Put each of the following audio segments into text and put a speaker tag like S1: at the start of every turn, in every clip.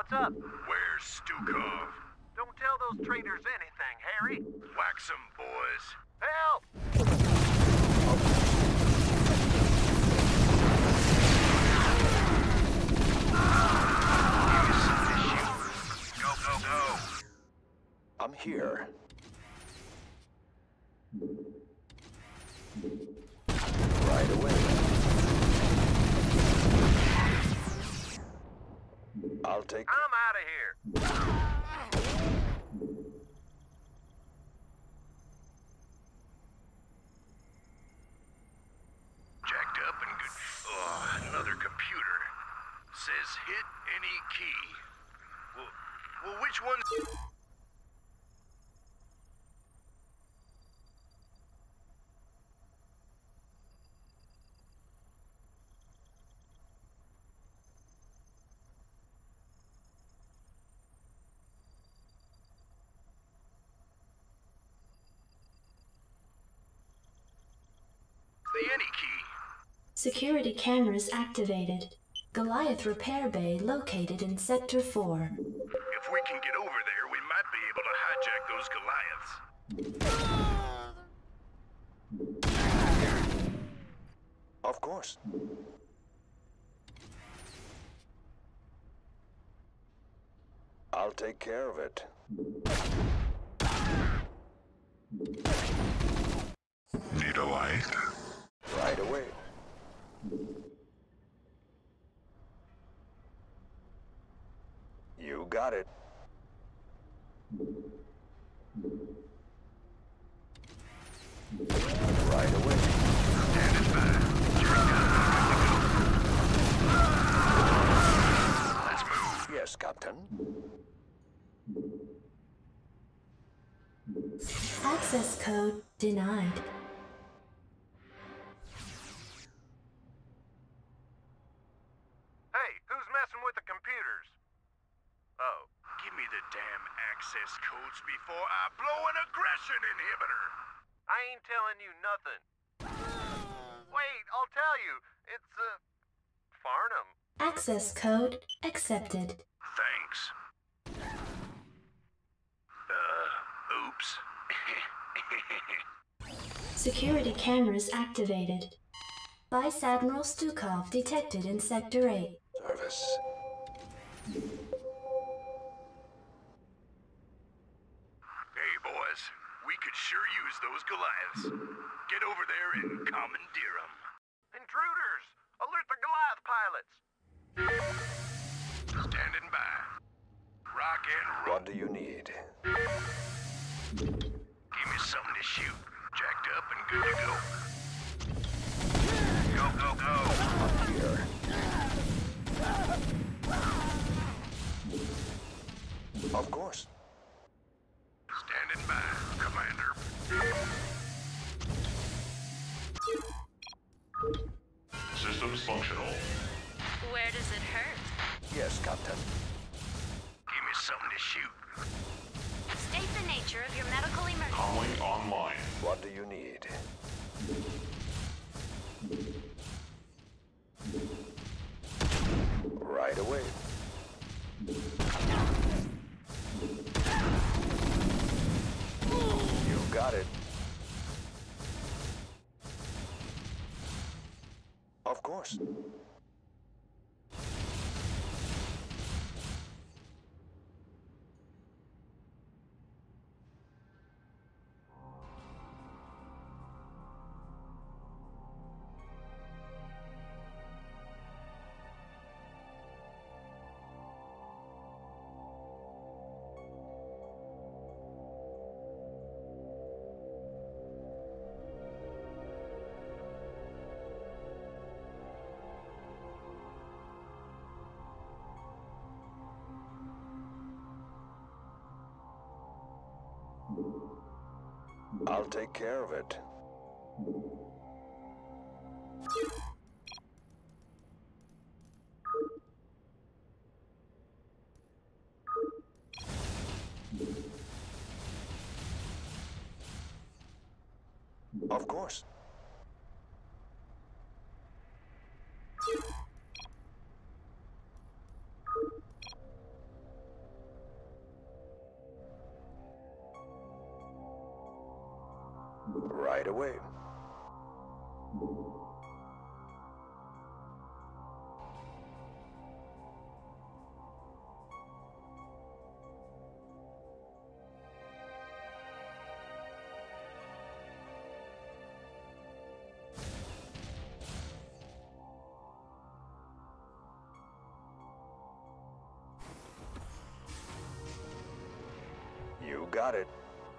S1: What's up?
S2: Where's Stukov?
S1: Don't tell those traitors anything, Harry.
S2: Wax 'em, boys.
S1: Help!
S2: Go, go, go.
S3: I'm here. Right away. I'll take...
S1: I'm out of here.
S2: Jacked up and good. Oh, another computer. Says hit any key. Well, which one's... the any key?
S4: Security cameras activated. Goliath Repair Bay located in Sector 4.
S2: If we can get over there, we might be able to hijack those Goliaths.
S3: Of course. I'll take care of it.
S2: Need a light?
S3: Right away. You got it. Right away.
S2: Standing by. Let's move.
S3: Yes, Captain.
S4: Access code denied.
S1: Hey, who's messing with the computers? Oh,
S2: Give me the damn access codes before I blow an aggression inhibitor.
S1: I ain't telling you nothing. Wait, I'll tell you. It's, Farnham.
S4: Access code accepted.
S2: Thanks. Oops.
S4: Security cameras activated. Vice Admiral Stukov detected in Sector 8.
S3: Service.
S2: Hey, boys. We could sure use those Goliaths. Get over there and commandeer them.
S1: Intruders! Alert the Goliath pilots!
S2: Standing by. Rock and roll.
S3: What do you need?
S2: Give me something to shoot. Jacked up and good to go. Go, go, go.
S3: I'm here. Of course.
S2: Standing by, Commander.
S5: Systems functional.
S6: Where does it hurt?
S3: Yes, Captain.
S2: Give me something to shoot.
S6: State the nature of your medical emergency.
S5: Comlink online.
S3: What do you need? Right away. You got it. Of course. I'll take care of it. Of course. Right away. You got it.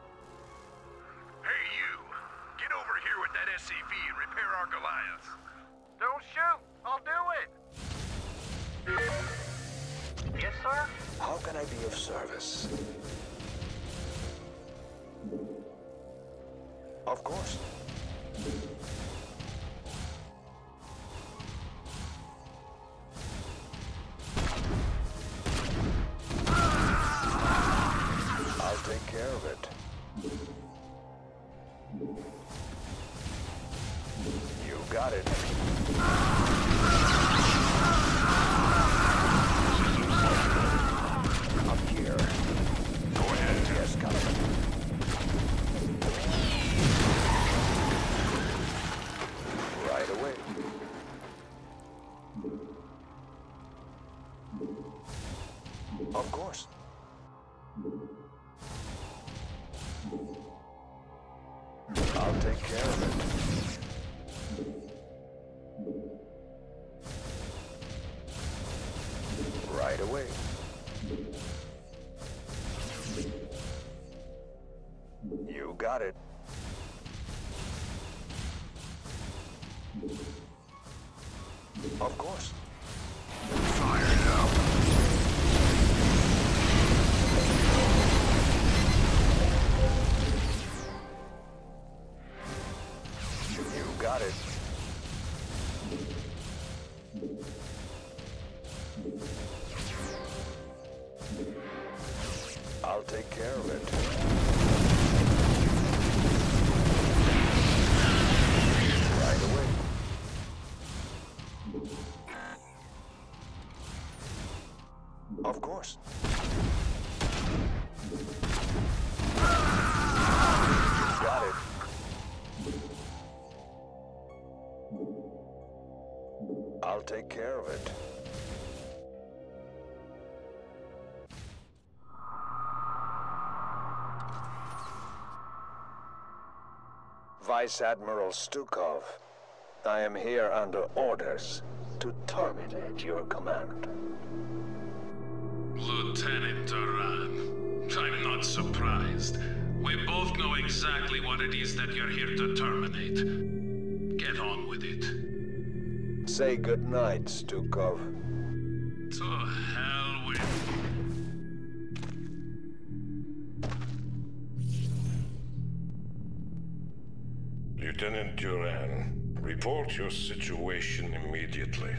S2: Hey, you! Get over here with that SCV and repair our Goliath.
S1: Don't shoot! I'll do it! Yes, sir?
S3: How can I be of service? Of course. I'll take care of it. You got it. Up here.
S5: Go ahead.
S3: Yes, Caliban. Right away. Of course. I'll take care of it. Right away. You got it. Of course.
S2: Fire now.
S3: You got it. I'll take care of it. Right away. Of course. You got it. I'll take care of it. Vice Admiral Stukov, I am here under orders to terminate your command.
S7: Lieutenant Duran, I'm not surprised. We both know exactly what it is that you're here to terminate. Get on with it.
S3: Say goodnight, Stukov.
S7: To hell with you.
S5: Lieutenant Duran, report your situation immediately.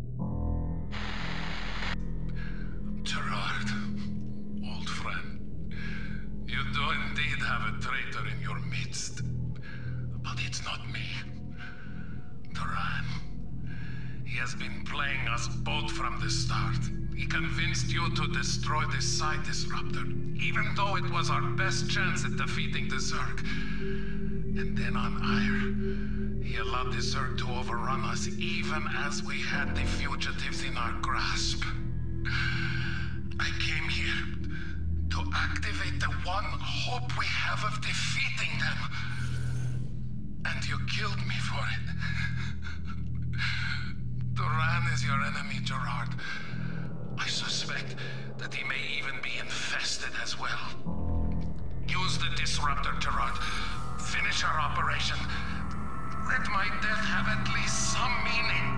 S7: Gerard, old friend, you do indeed have a traitor in your midst. But it's not me. Duran. He has been playing us both from the start. He convinced you to destroy the side disruptor, even though it was our best chance at defeating the Zerg. And then on Ire, he allowed the Zerg to overrun us even as we had the fugitives in our grasp. I came here to activate the one hope we have of defeating them. And you killed me for it. Duran is your enemy, Gerard. I suspect that he may even be infested as well. Use the disruptor, Gerard. Finish our operation. Let my death have at least some meaning.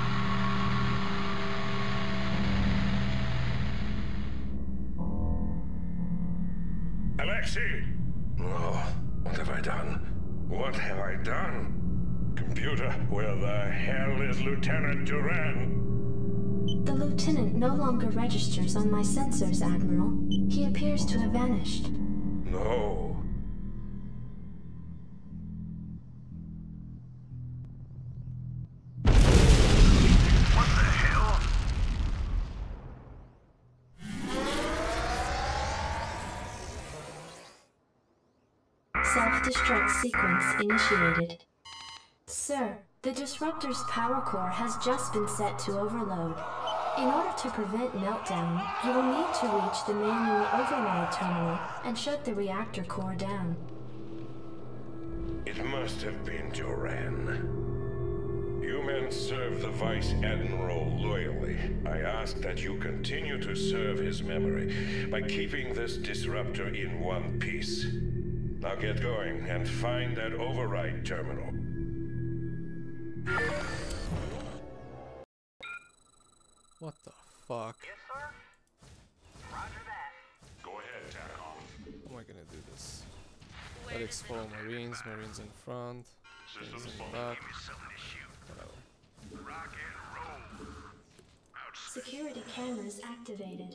S5: Alexei! Oh, what have I done? What have I done? Computer, where the hell is Lieutenant Duran?
S4: The lieutenant no longer registers on my sensors, Admiral. He appears to have vanished.
S5: No.
S2: What the hell?
S4: Self-destruct sequence initiated. Sir, the disruptor's power core has just been set to overload. In order to prevent meltdown, you will need to reach the manual override terminal and shut the reactor core down.
S5: It must have been Duran. You men serve the Vice Admiral loyally. I ask that you continue to serve his memory by keeping this disruptor in one piece. Now get going and find that override terminal.
S8: What the fuck?
S1: Yes, sir. Roger that.
S5: Go ahead, TACOM.
S8: How am I gonna do this? Medics follow Marines, Marines in front, Marines in the back. Whatever.
S2: Rock and roll.
S4: Security cameras activated.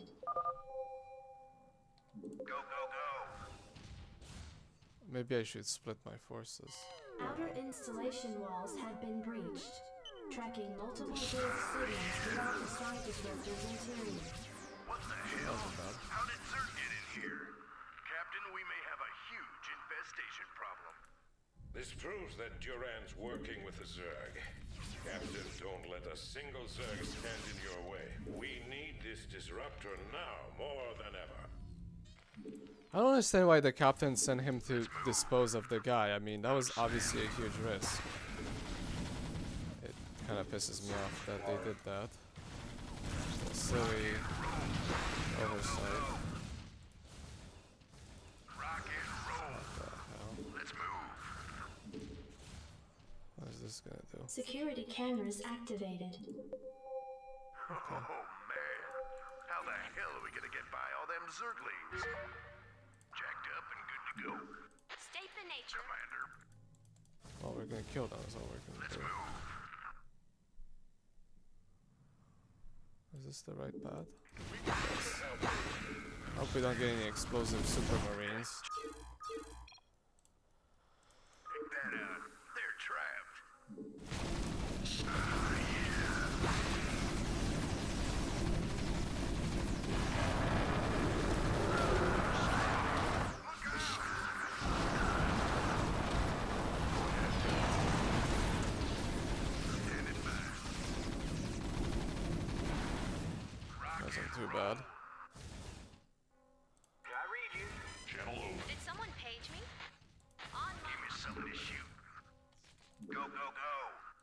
S2: Go, go, go.
S8: Maybe I should split my forces.
S4: Outer installation walls had been breached, tracking multiple build signals throughout the Star Disruptor's interior.
S2: What the hell? How did Zerg get in here? Captain, we may have a huge infestation problem.
S5: This proves that Duran's working with the Zerg. Captain, don't let a single Zerg stand in your way. We need this disruptor now more than ever.
S8: I don't understand why the captain sent him to dispose of the guy. I mean, that was obviously a huge risk. It kind of pisses me off that they did that. Silly oversight.
S2: Rock and roll.
S8: What the hell?
S2: Let's move.
S8: What is this gonna do?
S4: Security cameras activated.
S2: Oh, man. How the hell are we gonna get by all them Zerglings? Jacked up and good to go.
S6: State the nature.
S2: Commander,
S8: Well, we're gonna kill them is all we're gonna
S2: let's
S8: do.
S2: move.
S8: Is this the right path? Yes. Hope we don't get any explosive supermarines.
S2: Pick that out. They're trapped.
S8: Wasn't too bad.
S1: I read you.
S5: Channel over.
S6: Did someone page me? On
S2: Give me something to shoot. Go, go, go.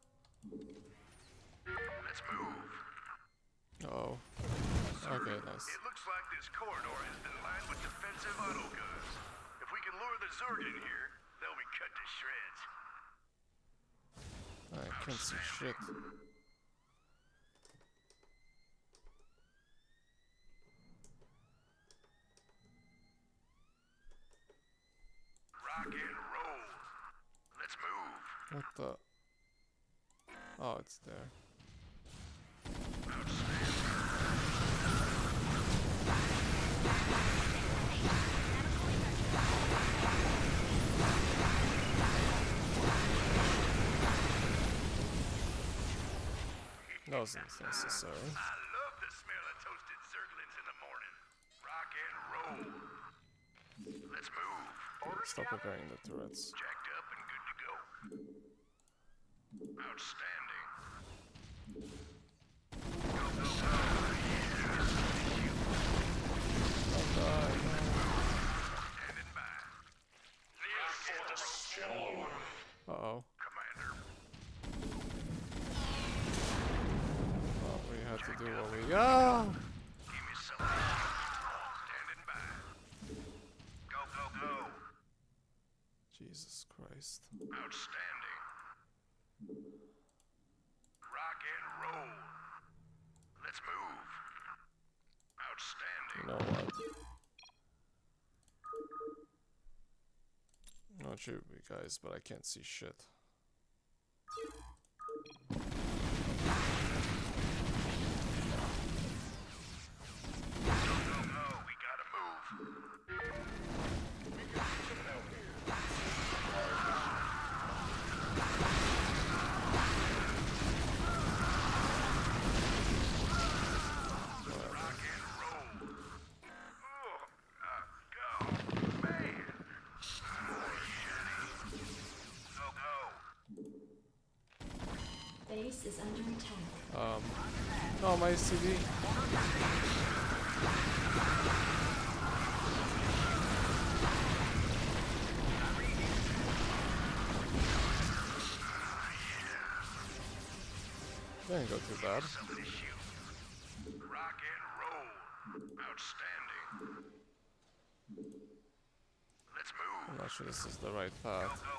S2: Let's move.
S8: Oh. Okay, nice.
S2: It looks like this corridor has been lined with defensive auto guns. If we can lure the Zerg in here, they'll be cut to shreds.
S8: I can't see shit.
S2: Rock and roll. Let's move.
S8: What the? Oh, it's there. Wasn't necessary.
S2: I love the smell of toasted Zerglings in the morning. Rock and roll. Let's move.
S8: Stop repairing the turrets.
S2: Jacked up and good to go. Outstanding. Go, go, go. Standing by.
S8: Uh-oh.
S2: Commander.
S8: Well, we had to do what we... Ah!
S2: Give me something. Standing by. Go, go, go.
S8: Jesus Christ.
S2: Outstanding. Rock and roll. Let's move. Outstanding.
S8: You know what? Not sure, guys, but I can't see shit.
S2: Go, go, go. We gotta move. Rock and roll. Oh, man. Oh, shit.
S4: base is under attack.
S8: Oh, my CD. Didn't go too bad.
S2: Somebody shoot. Rock and roll. Outstanding. Let's move.
S8: I'm not sure this is the right path.
S2: Go,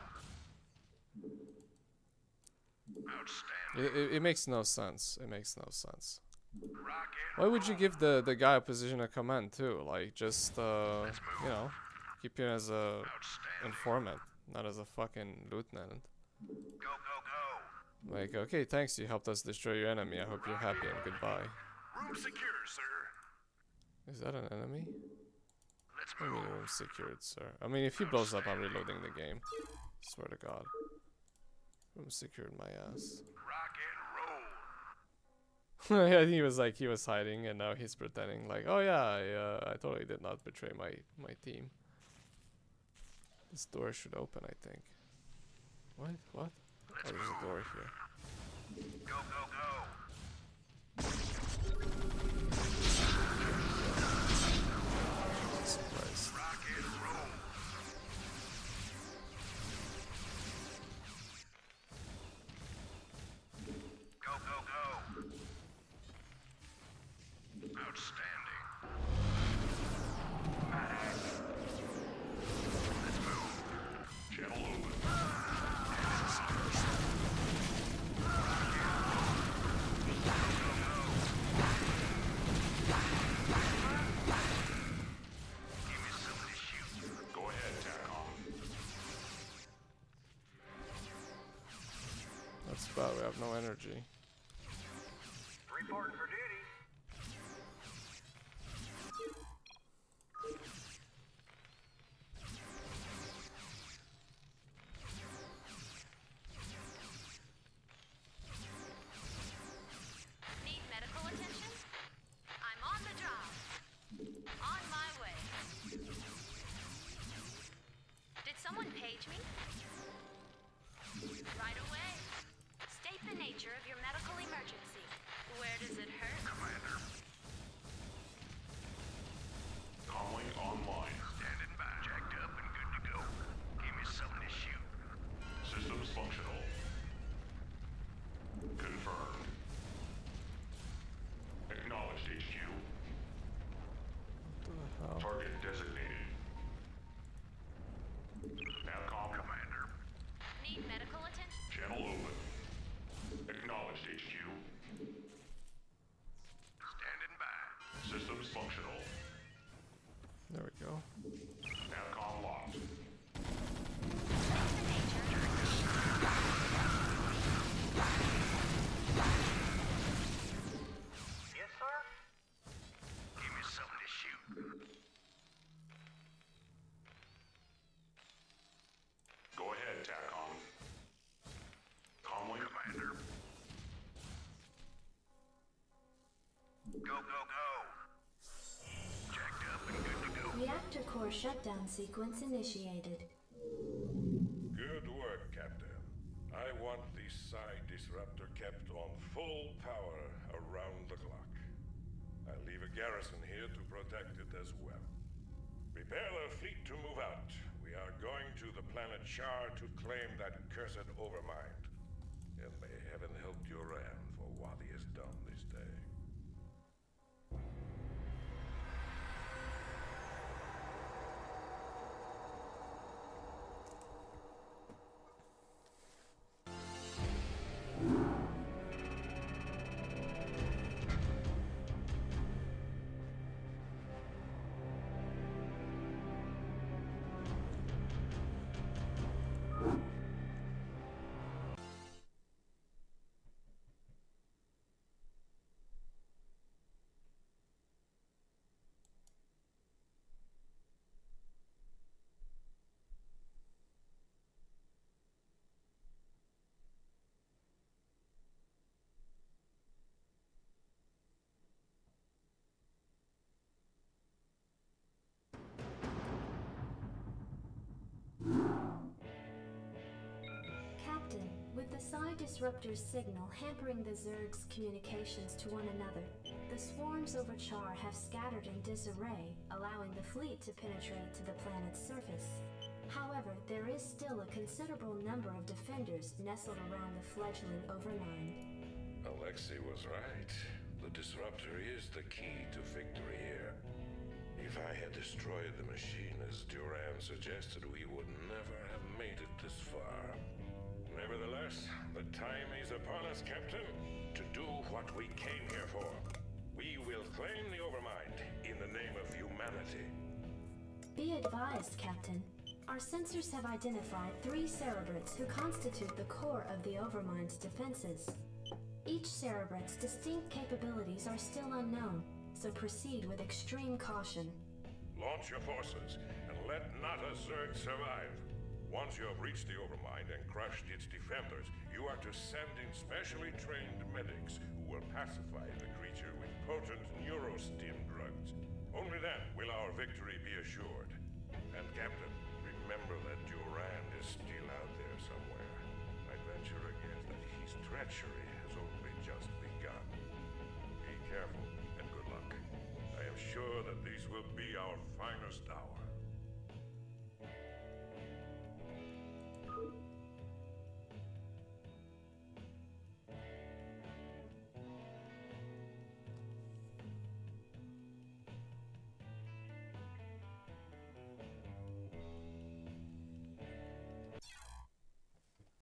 S2: go, go. Outstanding.
S8: It makes no sense. It makes no sense.
S2: Rock and
S8: Why would you give the guy a position of command too? Like just you know, keep him as a informant, not as a fucking lieutenant.
S2: go, go, go.
S8: Like, okay, thanks, you helped us destroy your enemy. I hope you're happy and goodbye.
S2: Room secure, sir.
S8: Is that an enemy?
S2: Let's
S8: I mean,
S2: move.
S8: room secured, sir. I mean, if he blows up, I'm reloading the game. Swear to God. Room secured my ass.
S2: Rock and roll.
S8: Yeah, he was like, he was hiding, and now he's pretending like, oh yeah, I totally did not betray my team. This door should open, I think. What? What? Oh, there's a door here.
S2: Go, go, go.
S8: Jesus Christ.
S2: Rock and roll. Go, go, go. Outstanding. Let's move. Channel open. Give me something to shoot. Go ahead, TACOM.
S8: That's bad, we have no energy.
S1: Reporting for duty.
S6: Need medical attention? I'm on the job. On my way. Did someone page me? Right away. State the nature of your medical emergency. Where does it hurt?
S2: Commander. Calling online. Standing by. Jacked up and good to go. Give me something to shoot. Systems functional. Confirmed. Acknowledged, HQ.
S8: What the hell?
S2: Target designated. Navcom. Commander.
S6: Need medical attention?
S2: Channel open. Acknowledged, HQ. Standing by. Systems functional.
S8: There we go.
S2: Navcom locked.
S6: State the nature.
S1: Yes, sir?
S2: Give me something to shoot. Go ahead, TACOM. Comlink Commander. Go, go, go. Jacked up and good to go.
S4: Reactor core shutdown sequence initiated.
S5: Good work, Captain. I want the Psi disruptor kept on full power around the clock. I'll leave a garrison here to protect it as well. Prepare the fleet to move out. We are going to the planet Shar to claim that cursed overmind. And may heaven help Duran for what he has done this day.
S4: Despite Disruptor's signal hampering the Zerg's communications to one another, the swarms over Char have scattered in disarray, allowing the fleet to penetrate to the planet's surface. However, there is still a considerable number of defenders nestled around the fledgling Overmind.
S5: Alexei was right. The Disruptor is the key to victory here. If I had destroyed the machine as Duran suggested, we would never have made it this far. Nevertheless, the time is upon us, Captain, to do what we came here for. We will claim the Overmind in the name of humanity.
S4: Be advised, Captain. Our sensors have identified 3 Cerebrates who constitute the core of the Overmind's defenses. Each Cerebrate's distinct capabilities are still unknown, so proceed with extreme caution.
S5: Launch your forces, and let not a Zerg survive. Once you have reached the Overmind and crushed its defenders, you are to send in specially trained medics who will pacify the creature with potent neurostim drugs. Only then will our victory be assured. And Captain, remember that Duran is still out there somewhere. I venture a guess that his treachery has only just begun. Be careful, and good luck. I am sure that these will be our finest hours.